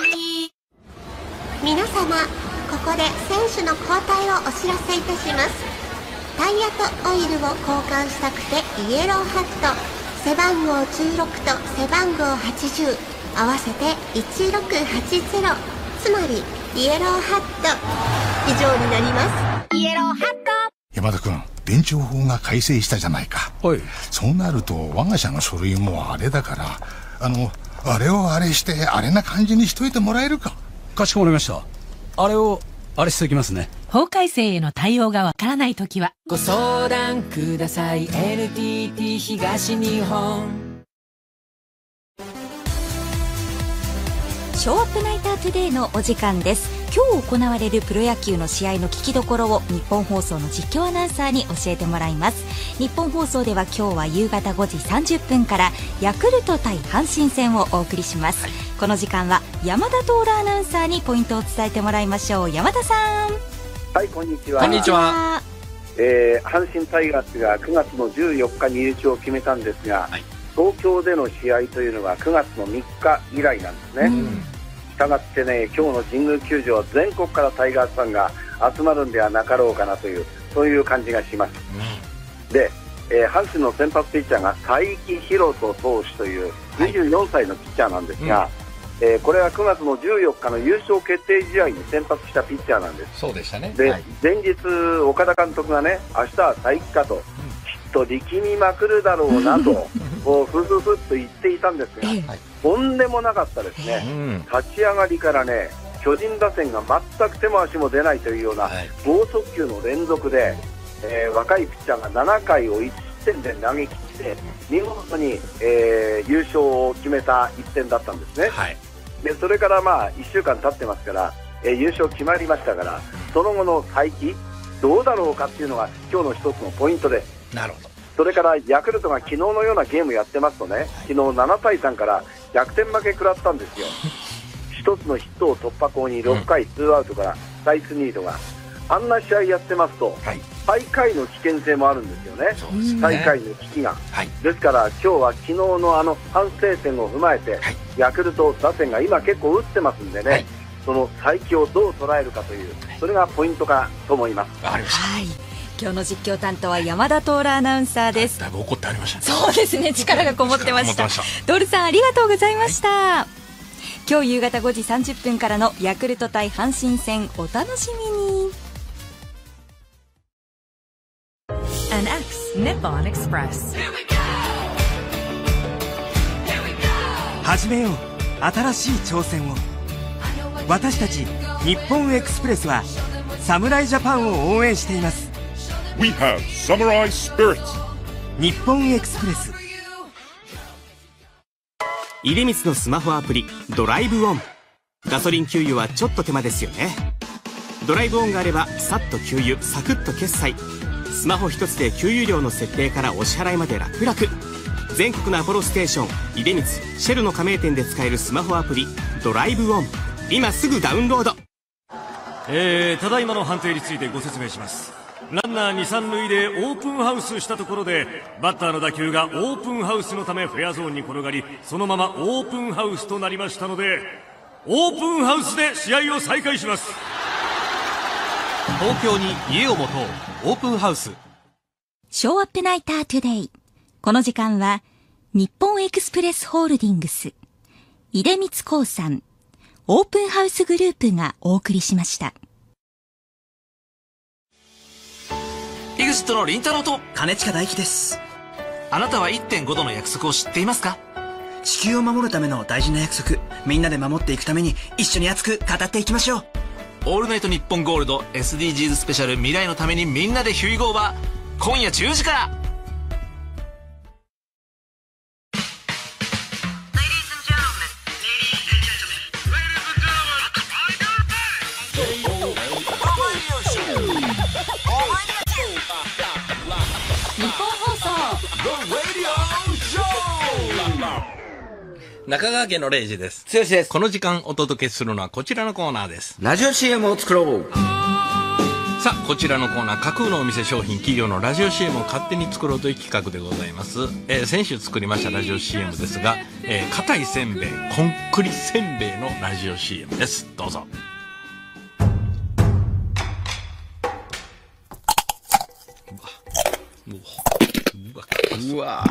皆様、ここで選手の交代をお知らせいたします。タイヤとオイルを交換したくてイエローハット、背番号16と背番号80、合わせて1680、つまりイエローハット以上になります。イエローハット。 山田君、電帳法が改正したじゃないか。はい。そうなると我が社の書類もあれだから、あれをあれしてあれな感じにしといてもらえるか。 かしこまりました。あれをあれしておきますね。 法改正への対応がわからないときはご相談ください。 NTT 東日本。 ショーアップナイタートゥデイのお時間です。今日行われるプロ野球の試合の聞きどころを日本放送の実況アナウンサーに教えてもらいます。日本放送では今日は夕方5時30分からヤクルト対阪神戦をお送りします。この時間は山田徹アナウンサーにポイントを伝えてもらいましょう。山田さん。 はい、こんにちは。 こんにちは。 阪神タイガースが9月の14日に優勝を決めたんですが、はい、東京での試合というのは9月の3日以来なんですね。したがってね、今日の神宮球場は全国からタイガースファンが集まるんではなかろうかなという、そういう感じがします。で、阪神の先発ピッチャーが才木浩人投手という24歳のピッチャーなんですが、これは9月の14日の優勝決定試合に先発したピッチャーなんです。 そうでしたね。 で、 はい、 前日岡田監督がね、明日は才木かと、きっと力みまくるだろうなとこうふふふっと言っていたんですが、とんでもなかったですね。立ち上がりからね、巨人打線が全く手も足も出ないというような剛速球の連続で、若いピッチャーが7回を1点で投げ切って見事に、優勝を決めた一戦だったんですね。でそれから1週間経ってますから、優勝決まりましたから、その後の才木どうだろうかっていうのが今日の一つのポイントです。 なるほど。 それからヤクルトが昨日のようなゲームやってますとね、昨日7対3から逆転負け食らったんですよ。一つのヒットを突破口に6回2アウトからサイスニードが、あんな試合やってますと、最下位の危険性もあるんですよね。最下位の危機が、ですから今日は昨日の反省点を踏まえて、ヤクルト打線が今結構打ってますんでね、その才木をどう捉えるかという、それがポイントかと思います。 わかりました。 今日の実況担当は山田徹アナウンサーです。 だいぶ怒ってありましたね。 そうですね、力がこもってました。トルさん、ありがとうございました。今日夕方5時30分からのヤクルト対阪神戦、お楽しみに。 NX Nippon Express。 始めよう新しい挑戦を。私たち日本エクスプレスは侍ジャパンを応援しています。 We have Samurai Spirits。 日本エクスプレス。出光のスマホアプリドライブオン。ガソリン給油はちょっと手間ですよね。ドライブオンがあればさっと給油、サクッと決済。スマホ一つで給油量の設定からお支払いまで楽々。全国のアポロステーション、出光、シェルの加盟店で使えるスマホアプリドライブオン、今すぐダウンロード。 ただいまの判定についてご説明します。ランナー2、3塁でオープンハウスしたところで、バッターの打球がオープンハウスのためフェアゾーンに転がり、そのままオープンハウスとなりましたので、オープンハウスで試合を再開します。 東京に家を持とう、オープンハウス。 ショーアップナイタートゥデイ。この時間は日本エクスプレスホールディングス、出光興産、オープンハウスグループがお送りしました。 エグジットのりんたろーと金近大輝です。 あなたは 1.5 度の約束を知っていますか？ 地球を守るための大事な約束、みんなで守っていくために一緒に熱く語っていきましょう。 オールナイトニッポンゴールド SDGs スペシャル、未来のためにみんなでヒュイゴーは今夜10時から。 中川家の0時です。 剛です。 この時間お届けするのはこちらのコーナーです。 ラジオ CM を作ろう。 さあ、こちらのコーナー、架空のお店、商品、企業のラジオ CM を勝手に作ろうという企画でございます。先週作りましたラジオ CM ですが、硬いせんべい、コンクリせんべいのラジオ CM です。どうぞ。 うわ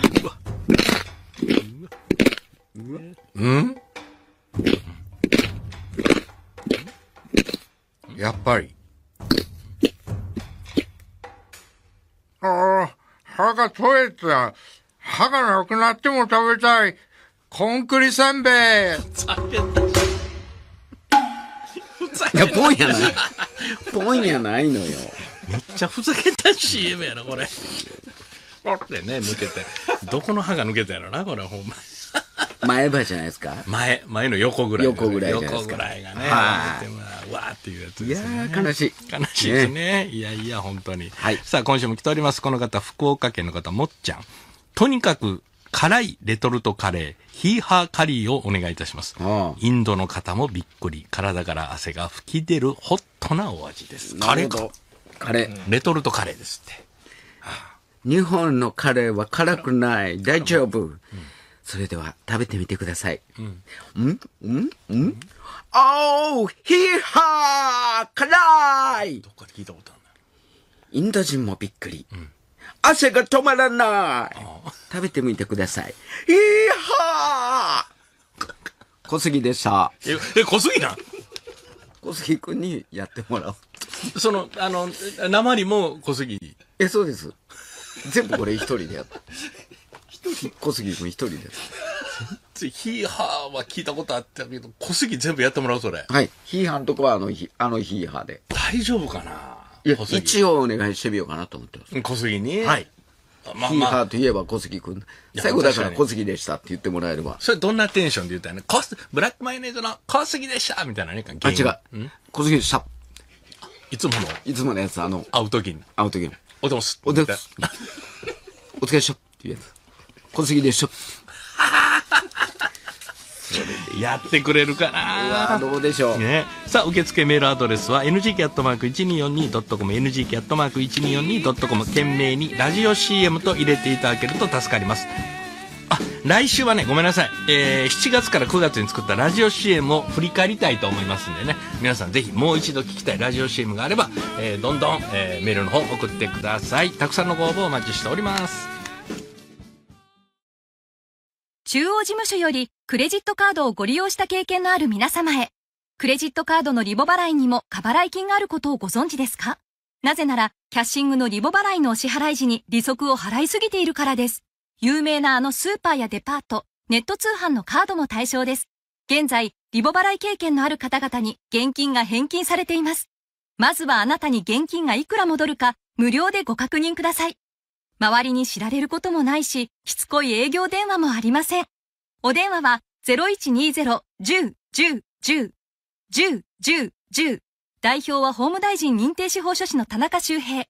やっぱり。ああ、歯が取れた。歯がなくなっても食べたい。コンクリせんべい。 いや、ポンやない。ポンやないのよ。 めっちゃふざけた CM やな、これ。これね、抜けて。どこの歯が抜けたやろな、これ、ほんま。 前歯じゃないですか。 前の横ぐらい。 横ぐらいじゃないですか。 横ぐらいがね。 はい。 わーっていうやつですね。 いやー、悲しい。 悲しいですね。いやいや、本当に。はい。さあ、今週も来ております。この方、福岡県の方、もっちゃん。とにかく、辛いレトルトカレー、ヒーハーカリーをお願いいたします。インドの方もびっくり。体から汗が吹き出るホットなお味です。カレーか。 カレー。 レトルトカレーですって。 日本のカレーは辛くない。大丈夫。それでは食べてみてください。おー、ヒーハー辛い。 どっかで聞いたことあるな。 インド人もびっくり。汗が止まらない。食べてみてください。ヒーハー小杉でした。 小杉なん？ 小杉くんにやってもらう。 鉛も小杉。 そうです。全部これ一人でやった。小杉くん一人でやった。 ヒーハーは聞いたことあったけど、小杉全部やってもらう、それ。 はい。ヒーハーのとこはヒーハーで。 大丈夫かな？ いや、一応お願いしてみようかなと思ってます。 小杉に？ はい。ヒーハーといえば小杉くん。最後だから小杉でしたって言ってもらえれば。 それどんなテンションで言ったらね、ブラックマヨネーズの小杉でしたみたいなね。 あ、違う。小杉でした。 いつものやつ、会うときに。 会うときに。 おでもす。 お疲れっしょっていうやつ。小杉でしょ。 やってくれるかな。 どうでしょう。 ね。さあ、受付メールアドレスは ngk@1242.com、ngk@1242.com、懸命にラジオ CM と入れていただけると助かります。来週はね、ごめんなさい。7月から9月に作ったラジオ CM を振り返りたいと思いますんでね。皆さんぜひもう一度聞きたいラジオ CM があれば、どんどん、メールの方送ってください。たくさんのご応募お待ちしております。 中央事務所よりクレジットカードをご利用した経験のある皆様へ。クレジットカードのリボ払いにも過払い金があることをご存知ですか？なぜなら、キャッシングのリボ払いのお支払い時に利息を払いすぎているからです。有名なスーパーやデパート、ネット通販のカードも対象です。現在、リボ払い経験のある方々に現金が返金されています。まずはあなたに現金がいくら戻るか、無料でご確認ください。周りに知られることもないし、しつこい営業電話もありません。お電話は 0120-10-10-10-10-10。代表は法務大臣認定司法書士の田中修平。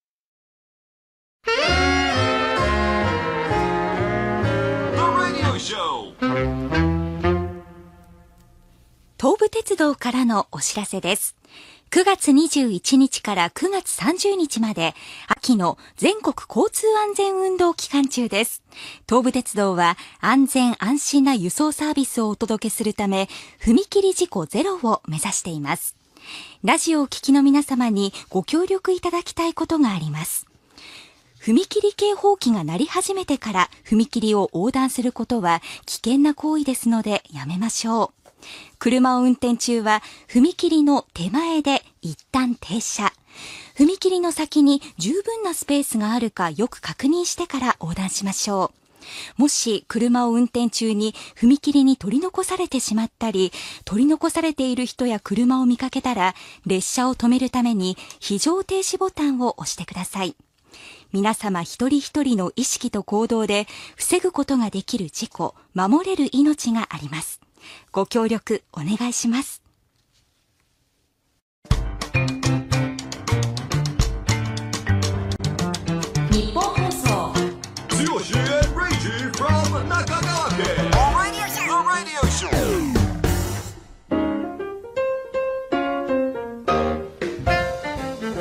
東武鉄道からのお知らせです。9月21日から9月30日まで秋の全国交通安全運動期間中です。東武鉄道は安全安心な輸送サービスをお届けするため、踏切事故ゼロを目指しています。ラジオを聞きの皆様にご協力いただきたいことがあります。踏切警報器が鳴り始めてから踏切を横断することは危険な行為ですのでやめましょう。車を運転中は踏切の手前で一旦停車。踏切の先に十分なスペースがあるかよく確認してから横断しましょう。もし車を運転中に踏切に取り残されてしまったり、取り残されている人や車を見かけたら、列車を止めるために非常停止ボタンを押してください。皆様一人一人の意識と行動で防ぐことができる事故、守れる命があります。ご協力お願いします。 日本放送剛and Reggie from 中川家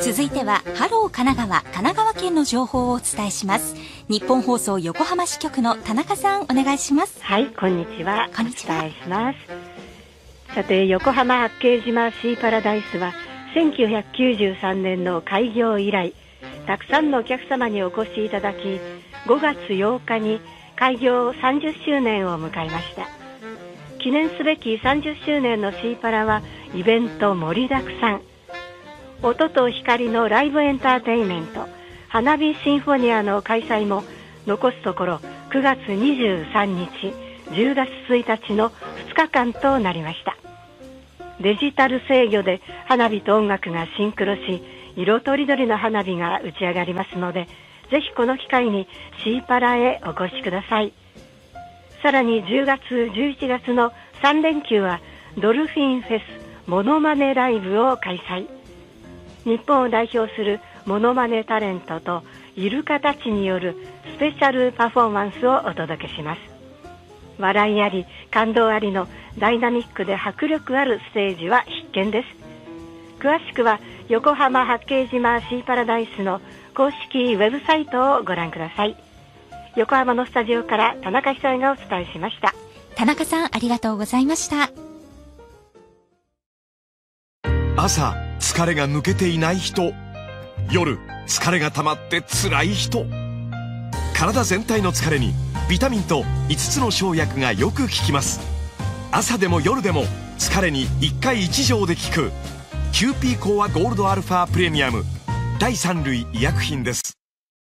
続いてはハロー神奈川県の情報をお伝えします。日本放送横浜支局の田中さん、お願いします。 はい、こんにちは。 こんにちは。 お伝えします。さて、横浜八景島シーパラダイスは1993年の開業以来、たくさんのお客様にお越しいただき、5月8日に開業30周年を迎えました。記念すべき30周年のシーパラはイベント盛りだくさん。音と光のライブエンターテインメント、花火シンフォニアの開催も残すところ9月23日、10月1日の2日間となりました。デジタル制御で花火と音楽がシンクロし、色とりどりの花火が打ち上がりますので、ぜひこの機会にシーパラへお越しください。さらに10月11月の3連休はドルフィンフェスモノマネライブを開催。日本を代表するモノマネタレントとイルカたちによるスペシャルパフォーマンスをお届けします。笑いあり感動ありのダイナミックで迫力あるステージは必見です。詳しくは横浜八景島シーパラダイスの公式ウェブサイトをご覧ください。横浜のスタジオから田中久恵がお伝えしました。 田中さん、ありがとうございました。 朝疲れが抜けていない人、夜疲れが溜まって辛い人、体全体の疲れにビタミンと5つの生薬がよく効きます。朝でも夜でも疲れに1回1錠で効くキューピーコアゴールドアルファプレミアム第3類医薬品です。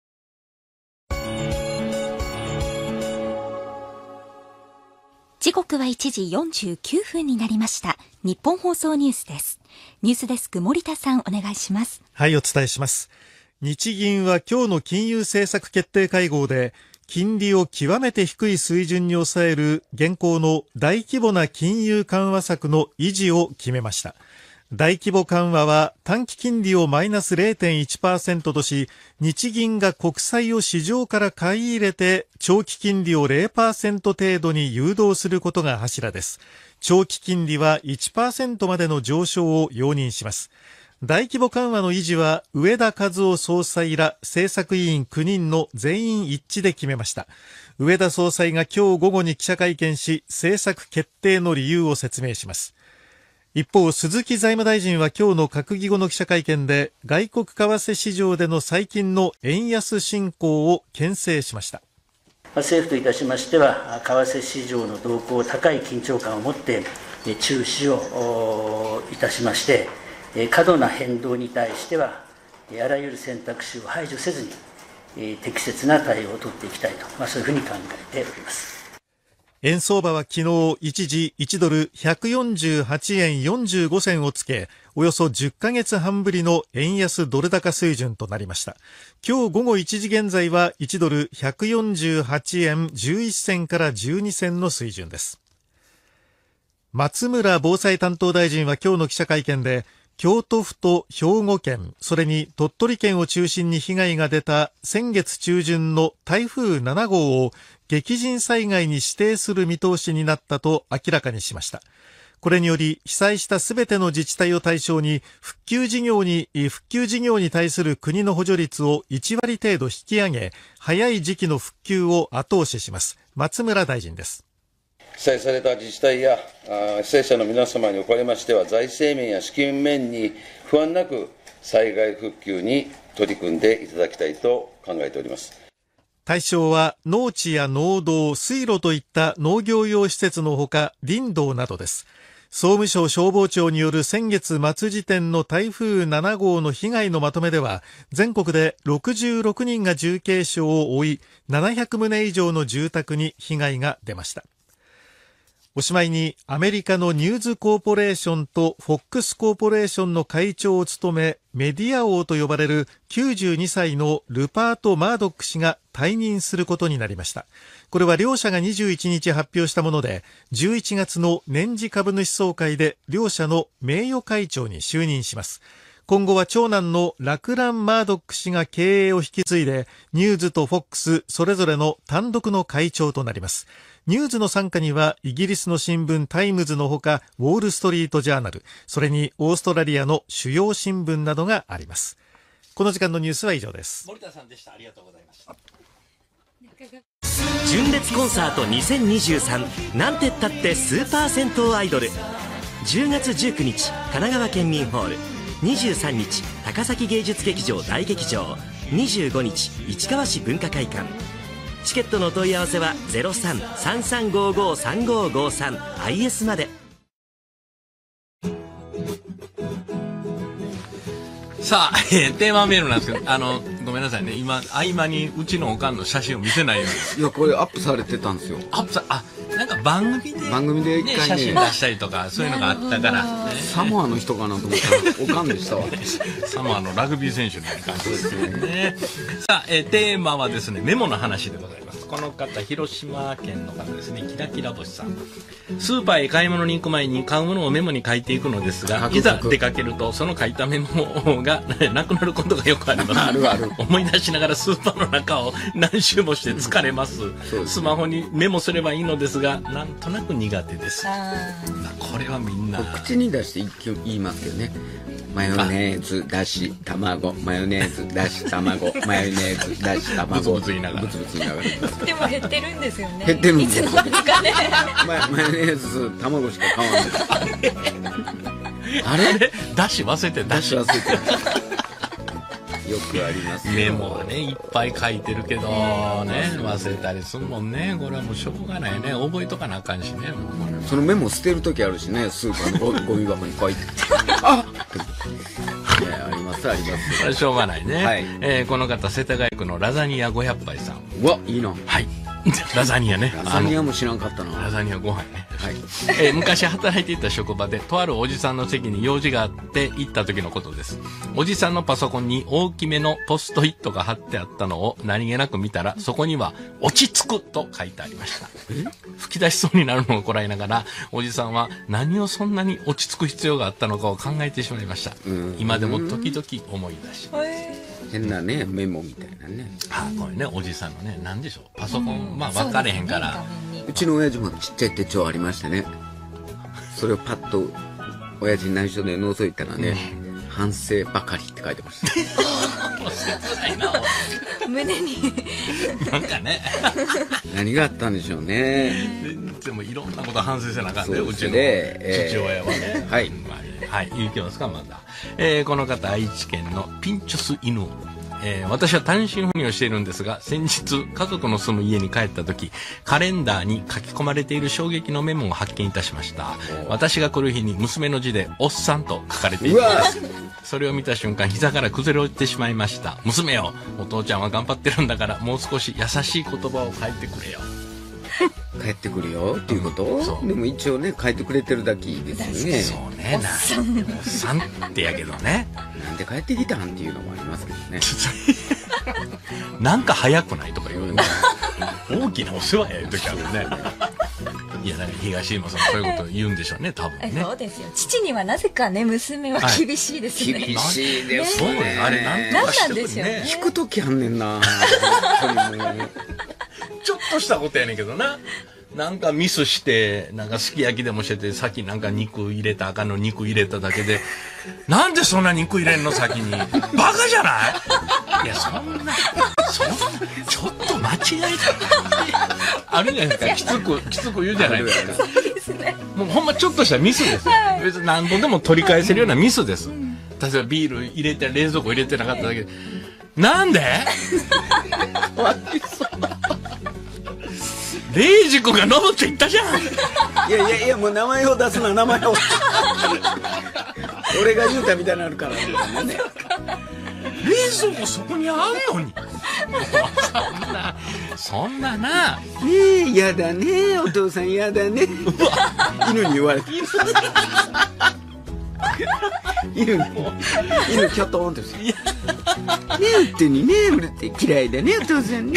時刻は1時49分になりました。日本放送ニュースです。ニュースデスク森田さん、お願いします。 はい、お伝えします。日銀は今日の金融政策決定会合で金利を極めて低い水準に抑える現行の大規模な金融緩和策の維持を決めました。大規模緩和は短期金利をマイナス 0.1% とし、日銀が国債を市場から買い入れて長期金利を 0% 程度に誘導することが柱です。長期金利は 1% までの上昇を容認します。大規模緩和の維持は植田和男総裁ら政策委員9人の全員一致で決めました。植田総裁が今日午後に記者会見し、政策決定の理由を説明します。一方、鈴木財務大臣は今日の閣議後の記者会見で、外国為替市場での最近の円安進行を牽制しました。 政府といたしましては、為替市場の動向、高い緊張感を持って注視をいたしまして、過度な変動に対しては、あらゆる選択肢を排除せずに、適切な対応を取っていきたいと、そういうふうに考えております。 円相場は昨日一時1ドル148円45銭をつけ、およそ10ヶ月半ぶりの円安ドル高水準となりました。今日午後1時現在は1ドル148円11銭から12銭の水準です。松村防災担当大臣は今日の記者会見で、京都府と兵庫県、それに鳥取県を中心に被害が出た先月中旬の台風7号を激甚災害に指定する見通しになったと明らかにしました。これにより被災したすべての自治体を対象に復旧事業に対する国の補助率を1割程度引き上げ、早い時期の復旧を後押しします。松村大臣です。 被災された自治体や被災者の皆様におかれましては、財政面や資金面に不安なく災害復旧に取り組んでいただきたいと考えております。 対象は農地や農道、水路といった農業用施設のほか林道などです。総務省消防庁による先月末時点の台風7号の被害のまとめでは、全国で66人が重軽傷を負い、700棟以上の住宅に被害が出ました。おしまいに、アメリカのニューズコーポレーションとフォックスコーポレーションの会長を務め、メディア王と呼ばれる92歳のルパート・マードック氏が退任することになりました。これは両社が21日発表したもので、11月の年次株主総会で両社の名誉会長に就任します。今後は長男のラクラン・マードック氏が経営を引き継いで、ニューズとフォックスそれぞれの単独の会長となります。ニューズの傘下にはイギリスの新聞タイムズのほか、ウォールストリートジャーナル、それにオーストラリアの主要新聞などがあります。 この時間のニュースは以上です。 森田さんでした。ありがとうございました。 純烈コンサート2023、なんてったってスーパー銭湯アイドル。10月19日神奈川県民ホール、23日高崎芸術劇場大劇場、25日市川市文化会館。チケットのお問い合わせは 03-3355-3553 IS まで。 さあ、テーマメールなんですけど、ごめんなさいね。今、合間にうちのおかんの写真を見せないように。 いや、これアップされてたんですよ。 なんか番組で一回ね、写真出したりとか、そういうのがあったから。 サモアの人かなと思ったら、おかんでしたわ。 サモアのラグビー選手みたいな感じですね。さあ、テーマはですね、メモの話でございます。この方、広島県の方ですね、キラキラ星さん。スーパーへ買い物に行く前に買うものをメモに書いていくのですが、いざ出かけるとその書いたメモがなくなることがよくあります。 あるある。 思い出しながらスーパーの中を何周もして疲れます。スマホにメモすればいいのですが、なんとなく苦手です。これはみんな口に出して言いますけどね。マヨネーズ、だし、卵、マヨネーズ、だし、卵、マヨネーズ、だし、卵。 ブツブツ言いながら。 でも減ってるんですよね。 減ってるんですよ。 いつの間にかね。 マヨネーズ、卵しか買わない。あれだし忘れてだし忘れてよくありますよ。 メモはね、いっぱい書いてるけど、ね、忘れたりするもんね。これはもうしょうがないね。覚えとかなあかんしね。 そのメモ捨てるときあるしね、スーパーのゴミ箱に書いて。あありますあります。 これしょうがないね。はい、この方、世田谷区のラザニア500杯さん。 うわ、いいな。 はい。ラザニアね。 ラザニアも知らんかったな。 ラザニアご飯ね。はい。昔働いていた職場で、とあるおじさんの席に用事があって行った時のことです。おじさんのパソコンに大きめのポストイットが貼ってあったのを何気なく見たら、そこには落ち着くと書いてありました。吹き出しそうになるのをこらえながら、おじさんは何をそんなに落ち着く必要があったのかを考えてしまいました。今でも時々思い出します。 変なね、メモみたいなね。 これね、おじさんのね、なんでしょう。パソコン、まあ分かれへんから。 うちの親父もちっちゃい手帳ありましてね。それをパッと親父に内緒で覗いたらね、反省ばかりって書いてました。 切ないな。 胸に。 なんかね。 何があったんでしょうね。 でもいろんなこと反省せなあかんね、うちの父親はね。 はい。 はい、言うけますか、まだ。この方、愛知県のピンチョス犬。私は単身赴任をしているんですが、先日家族の住む家に帰った時、カレンダーに書き込まれている衝撃のメモを発見いたしました。私が来る日に娘の字でおっさんと書かれています。それを見た瞬間、膝から崩れ落ちてしまいました。娘よ、お父ちゃんは頑張ってるんだから、もう少し優しい言葉を書いてくれよ。 帰ってくるよっていうこと？でも一応ね、書いてくれてるだけですよね。 そうね。おっさんってやけどね。 なんで帰ってきたんっていうのもありますけどね。 なんか早くないとか言うね。大きなお世話やいう時あるね。いや、だから東山さんそういうこと言うんでしょうね、多分ね。 そうですよ。父にはなぜかね、娘は厳しいですね。 厳しいですね。 あれなんとかしてくるね。 引くときあんねんな。 ちょっとしたことやねんけどな。なんかミスして、なんかすき焼きでもしてて、先なんか肉入れた赤の肉入れただけで、なんでそんな肉入れんの先に。バカじゃない？いや、そんな、ちょっと間違えた。あるじゃないですか。きつく言うじゃないですか。 そうですね。 もうほんまちょっとしたミスです。別に何度でも取り返せるようなミスです。例えばビール入れて、冷蔵庫入れてなかっただけで、なんで？レイジ君が飲むって言ったじゃん。 いやもう名前を出すな、名前を。俺が言うたみたいになるからね。 冷蔵庫そこにあんのに。そんなな。 ねえ、やだね、お父さんやだね。犬に言われて。犬キョトンってして。ねえ、夫にね、俺って嫌いだね、お父さんね。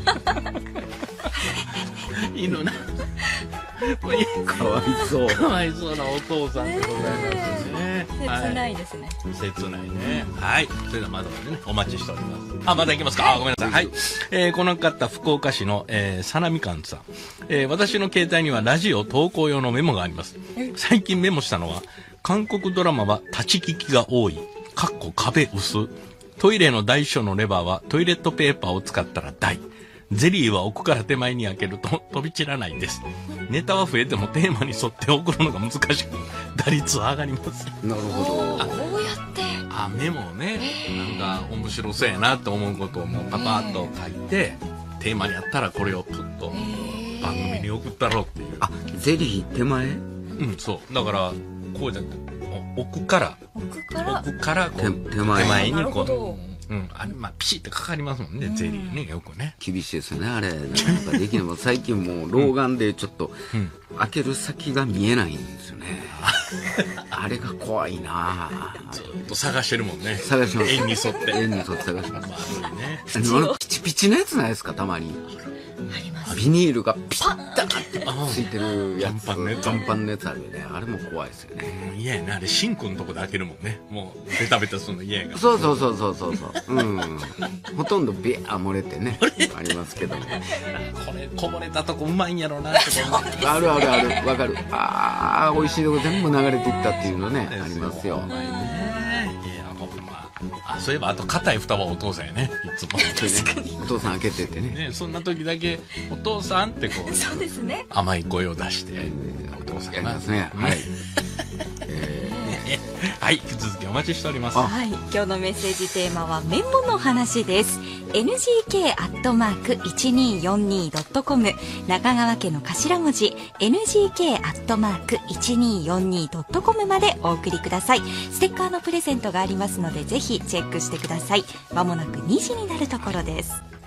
犬な。 かわいそう。 かわいそうなお父さんでございますね。 切ないですね。 切ないね。はい。それではまだまだね、お待ちしております。あ、まだ行きますか。ごめんなさい。はい。この方、福岡市の、さなみかんさん。私の携帯にはラジオ投稿用のメモがあります。最近メモしたのは、韓国ドラマは立ち聞きが多い。壁薄。 トイレの大小のレバーはトイレットペーパーを使ったら大。ゼリーは奥から手前に開けると飛び散らないです。ネタは増えてもテーマに沿って送るのが難しく、打率は上がります。 なるほど。 こうやってメモをね、なんか面白そうやなと思うことをもうパパッと書いて、テーマにあったらこれをプッと番組に送ったろうっていう。 ゼリー手前？ そう。だからこうじゃ奥からこう手前にこう。ピシッとかかりますもんね、ゼリーね、よくね。 厳しいですよね、あれ。なんかできない。最近もう老眼でちょっと、開ける先が見えないんですよね。あれが怖いなずっと探してるもんね。 探してます。 円に沿って。 円に沿って探してます。ピチピチのやつないですか、たまに。ビニールがピタッてついてるやつ。残飯のやつあるよね。あれも怖いですよね。 嫌やね。あれシンクのとこで開けるもんね。もうベタベタするの嫌やが。 そう。ほとんどビャー漏れてね。ありますけどね。 これこぼれたとこうまいんやろうなって思って。 ある。わかる。美味しいとこ全部流れていったっていうのね。ありますよ。 そういえばあと硬い蓋はお父さんやね、いつも。 お父さん開けてってね。 そんな時だけお父さんってこう、 そうですね。 甘い声を出して、お父さんやりますね。はい。 はい、引き続きお待ちしております。 はい、今日のメッセージテーマはメモの話です。ngk@1242.com 中川家の頭文字 ngk@1242.com までお送りください。ステッカーのプレゼントがありますのでぜひチェックしてください。まもなく2時になるところです。